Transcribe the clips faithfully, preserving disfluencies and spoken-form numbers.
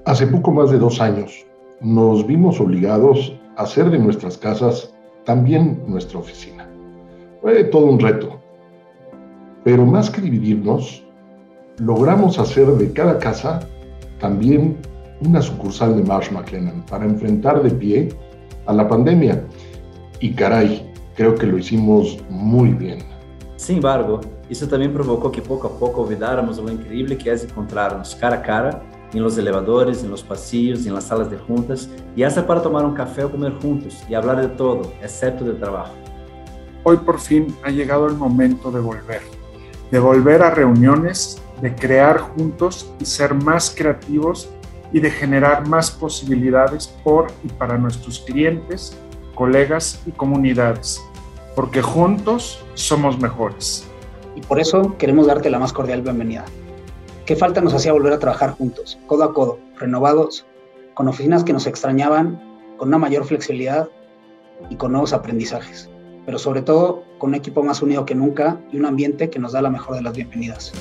Hace poco más de dos años nos vimos obligados a hacer de nuestras casas también nuestra oficina. Fue todo un reto, pero más que dividirnos, logramos hacer de cada casa también una sucursal de Marsh McLennan para enfrentar de pie a la pandemia. Y caray, creo que lo hicimos muy bien. Sin embargo, isso também provocou que pouco a pouco olvidáramos lo increíble que es encontrarnos cara a cara en los elevadores, en los pasillos, en las salas de juntas y hasta para tomar un café o comer juntos y hablar de todo, excepto de trabajo. Hoy por fin ha llegado el momento de volver, de volver a reuniones, de crear juntos y ser más creativos y de generar más posibilidades por y para nuestros clientes, colegas y comunidades, porque juntos somos mejores. Y por eso queremos darte la más cordial bienvenida. ¿Qué falta nos hacía volver a trabajar juntos, codo a codo, renovados, con oficinas que nos extrañaban, con una mayor flexibilidad y con nuevos aprendizajes? Pero sobre todo, con un equipo más unido que nunca y un ambiente que nos da la mejor de las bienvenidas.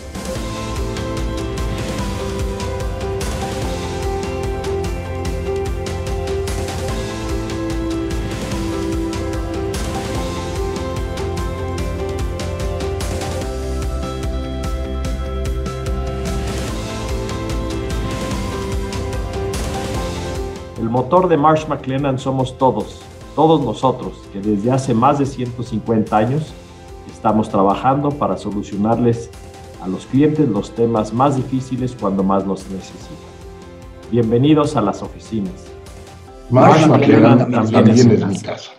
El motor de Marsh McLennan somos todos, todos nosotros, que desde hace más de ciento cincuenta años estamos trabajando para solucionarles a los clientes los temas más difíciles cuando más los necesitan. Bienvenidos a las oficinas. Marsh McLennan también es mi casa.